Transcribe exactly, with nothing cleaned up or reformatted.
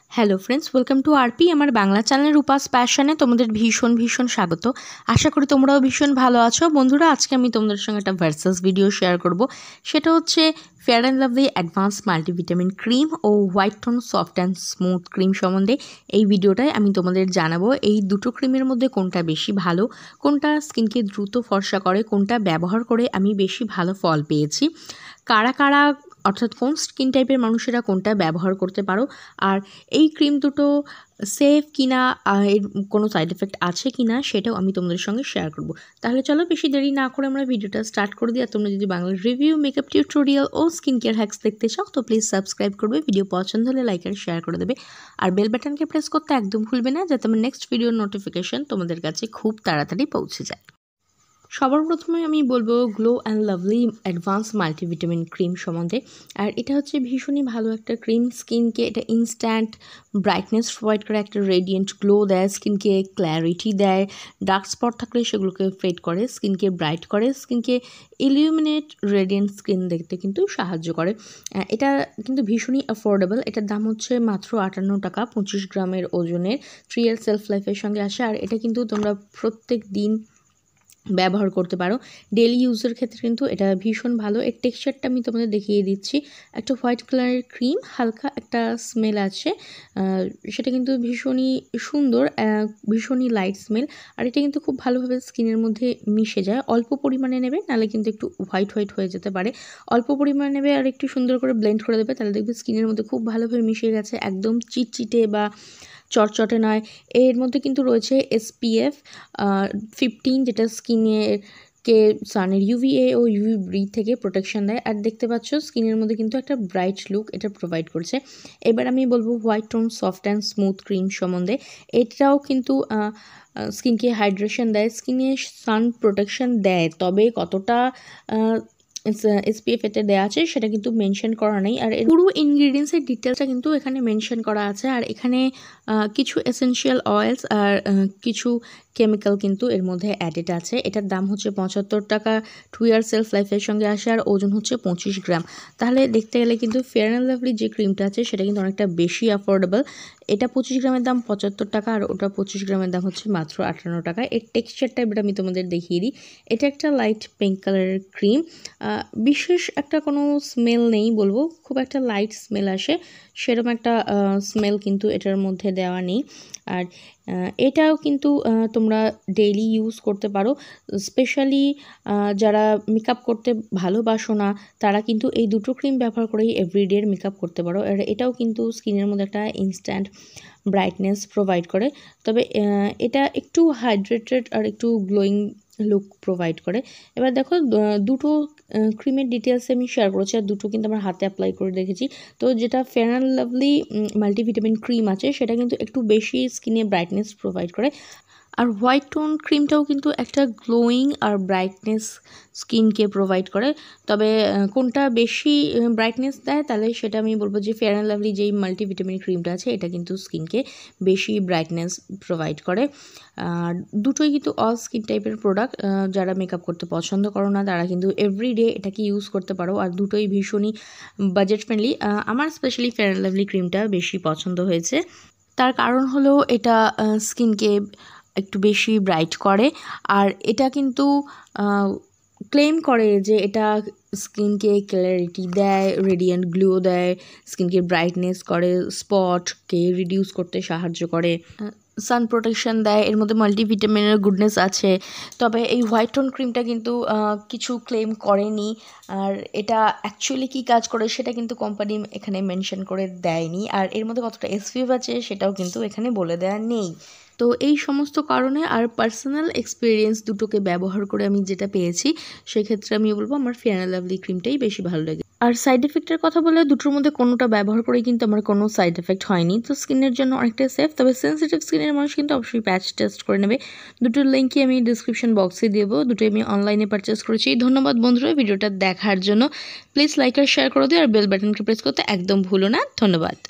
Hello friends, welcome to RP আমার Bangla channel Rupa's প্যাশনে তোমাদের ভীষণ ভীষণ স্বাগত। আশা করি তোমরাও ভীষণ ভালো আছো। বন্ধুরা, আজকে আমি তোমাদের সঙ্গে একটা ভার্সাস ভিডিও শেয়ার করব। সেটা হচ্ছে fair and lovely advance multivitamin cream ও white tone soft and smooth cream সম্বন্ধে এই ভিডিওটায় আমি তোমাদের জানাবো এই দুটো ক্রিমের মধ্যে কোনটা বেশি ভালো, কোনটা স্কিনকে দ্রুত ফর্সা করে, কোনটা ব্যবহার করে আমি বেশি ভালো ফল পেয়েছি, কারা কারা অর্থাৎ কোন স্কিন টাইপের মানুষেরা কোনটা ব্যবহার করতে পারো, আর এই ক্রিম দুটো সেফ কিনা, এর কোনো সাইড এফেক্ট আছে কিনা সেটাও আমি তোমাদের সঙ্গে শেয়ার করব। তাহলে চলো বেশি দেরি না করে আমরা ভিডিওটা স্টার্ট করে দিই। আর তোমরা যদি বাংলা রিভিউ, মেকআপ টিউটোরিয়াল ও স্কিন কেয়ার হ্যাক্স দেখতে চাও তো প্লিজ সাবস্ক্রাইব করবে, ভিডিও পছন্দ হলে লাইক আর শেয়ার করে দেবে, আর বেল বাটনকে প্রেস করতে একদম ভুলবে না যাতে আমার নেক্সট ভিডিওর নোটিফিকেশন তোমাদের কাছে খুব তাড়াতাড়ি পৌঁছে যায়। সবার প্রথমে আমি বলবো glow and lovely advance multivitamin cream সম্বন্ধে। আর এটা হচ্ছে ভীষণই ভালো একটা ক্রিম। স্কিনকে এটা ইনস্ট্যান্ট ব্রাইটনেস প্রোভাইড করে, একটা রেডিয়েন্ট গ্লো দেয়, স্কিনকে ক্ল্যারিটি দেয়, ডার্ক স্পট থাকলে সেগুলোকে ফেড করে, স্কিনকে ব্রাইট করে, স্কিনকে ইলিউমিনেট রেডিয়েন্ট স্কিন দেখতে কিন্তু সাহায্য করে। এটা কিন্তু ভীষণই অ্যাফোর্ডেবল। এটার দাম হচ্ছে মাত্র আটান্ন টাকা, পঁচিশ গ্রামের ওজনের, থ্রি ইয়ার সেলফ লাইফের সঙ্গে আসে। আর এটা কিন্তু তোমরা প্রত্যেক দিন ব্যবহার করতে পারো, ডেলি ইউজের ক্ষেত্রে কিন্তু এটা ভীষণ ভালো। এর টেক্সচারটা আমি তোমাদের দেখিয়ে দিচ্ছি। একটা হোয়াইট কালারের ক্রিম, হালকা একটা স্মেল আছে, সেটা কিন্তু ভীষণই সুন্দর, ভীষণই লাইট স্মেল। আর এটা কিন্তু খুব ভালোভাবে স্কিনের মধ্যে মিশে যায়। অল্প পরিমাণে নেবে, নাহলে কিন্তু একটু হোয়াইট হোয়াইট হয়ে যেতে পারে। অল্প পরিমাণে নেবে আর একটু সুন্দর করে ব্লেন্ড করে দেবে, তাহলে দেখবে স্কিনের মধ্যে খুব ভালোভাবে মিশে গেছে, একদম চিটচিটে বা চটচটে নয়। এর মধ্যে কিন্তু রয়েছে এসপিএফ ফিফটিন, যেটা স্কিনের কে সানের ইউভিএ ও ইউভি থেকে প্রোটেকশন দেয়। আর দেখতে পাচ্ছ স্কিনের মধ্যে কিন্তু একটা ব্রাইট লুক এটা প্রোভাইড করছে। এবার আমি বলবো white tone soft and smooth cream সম্বন্ধে। এটাও কিন্তু স্কিনকে হাইড্রেশন দেয়, স্কিনে সান প্রোটেকশন দেয়, তবে কতটা এসপিএফ এতে দেওয়া আছে সেটা কিন্তু মেনশন করা নেই। আর এর পুরো ইনগ্রিডিয়েন্টসের ডিটেলসটা কিন্তু এখানে মেনশন করা আছে। আর এখানে কিছু এসেনশিয়াল অয়েলস আর কিছু কেমিক্যাল কিন্তু এর মধ্যে অ্যাডেড আছে। এটার দাম হচ্ছে পঁচাত্তর টাকা, টু ইয়ার সেলফ লাইফের সঙ্গে আসে, আর ওজন হচ্ছে পঁচিশ গ্রাম। তাহলে দেখতে গেলে কিন্তু ফেয়ার অ্যান্ড লাভলি যে ক্রিমটা আছে সেটা কিন্তু অনেকটা বেশি অ্যাফোর্ডেবল। এটা পঁচিশ গ্রামের দাম পঁচাত্তর টাকা, আর ওটা পঁচিশ গ্রামের দাম হচ্ছে মাত্র আটান্ন টাকা। এর টেক্সচারটা এবার আমি তোমাদের দেখিয়ে দিই। এটা একটা লাইট পিঙ্ক কালারের ক্রিম, বিশেষ একটা কোনো স্মেল নেই বলবো, খুব একটা লাইট স্মেল আসে, সেরকম একটা স্মেল কিন্তু এটার মধ্যে দেওয়া নেই। আর এটাও কিন্তু তোমরা ডেইলি ইউজ করতে পারো, স্পেশালি যারা মেকআপ করতে ভালোবাসো না তারা কিন্তু এই দুটো ক্রিম ব্যবহার করেই এভরিডে মেকআপ করতে পারো। আর এটাও কিন্তু স্কিনের মধ্যে একটা ইনস্ট্যান্ট ব্রাইটনেস প্রোভাইড করে, তবে এটা একটু হাইড্রেটেড আর একটু গ্লোয়িং লুক প্রোভাইড করে। এবার দেখো দুটো ক্রিমের ডিটেলস আমি শেয়ার করেছি, আর দুটো কিন্তু আমার হাতে অ্যাপ্লাই করে দেখেছি। তো যেটা fair and lovely multivitamin cream আছে সেটা কিন্তু একটু বেশি স্কিনে ব্রাইটনেস প্রোভাইড করে, আর হোয়াইট টোন ক্রিমটাও কিন্তু একটা গ্লোয়িং আর ব্রাইটনেস স্কিনকে প্রোভাইড করে। তবে কোনটা বেশি ব্রাইটনেস দেয় তাহলে সেটা আমি বলবো যে ফেয়ার অ্যান্ড লাভলি যেই মাল্টিভিটামিন ক্রিমটা আছে এটা কিন্তু স্কিনকে বেশি ব্রাইটনেস প্রোভাইড করে। আর দুটোই কিন্তু অল স্কিন টাইপের প্রোডাক্ট, যারা মেকআপ করতে পছন্দ করো না তারা কিন্তু এভরিডে এটাকে ইউজ করতে পারো। আর দুটোই ভীষণই বাজেট ফ্রেন্ডলি। আমার স্পেশালি ফেয়ার অ্যান্ড লাভলি ক্রিমটা বেশি পছন্দ হয়েছে, তার কারণ হলো এটা স্কিনকে একটু বেশি ব্রাইট করে। আর এটা কিন্তু ক্লেম করে যে এটা স্কিনকে ক্ল্যারিটি দেয়, রেডিয়েন্ট গ্লো দেয়, স্কিনকে ব্রাইটনেস করে, স্পটকে রিডিউস করতে সাহায্য করে, সান প্রোটেকশন দেয়, এর মধ্যে মাল্টিভিটামিনের গুডনেস আছে। তবে এই হোয়াইট টোন ক্রিমটা কিন্তু কিছু ক্লেম করেনি, আর এটা অ্যাকচুয়ালি কী কাজ করে সেটা কিন্তু কোম্পানি এখানে মেনশন করে দেয়নি। আর এর মধ্যে কতটা এসপিএফ আছে সেটাও কিন্তু এখানে বলে দেওয়া নেই। তো এই সমস্ত কারণে আর পার্সোনাল এক্সপিরিয়েন্স দুটোকে ব্যবহার করে আমি যেটা পেয়েছি সেক্ষেত্রে আমি বলবো আমার ফেয়ার অ্যান্ড লাভলি ক্রিমটাই বেশি ভালো লাগে। আর সাইড এফেক্টের কথা বলে দুটোর মধ্যে কোনোটা ব্যবহার করেই কিন্তু আমার কোনো সাইড এফেক্ট হয়নি, তো স্কিনের জন্য অনেকটা সেফ। তবে সেন্সিটিভ স্কিনের মানুষ কিন্তু অবশ্যই প্যাচ টেস্ট করে নেবে। দুটোর লিঙ্কই আমি ডিসক্রিপশন বক্সে দেবো, দুটোই আমি অনলাইনে পারচেস করেছি। ধন্যবাদ বন্ধুরা ভিডিওটা দেখার জন্য। প্লিজ লাইক আর শেয়ার করে দিও, আর বেল বাটনকে প্রেস করতে একদম ভুলো না। ধন্যবাদ।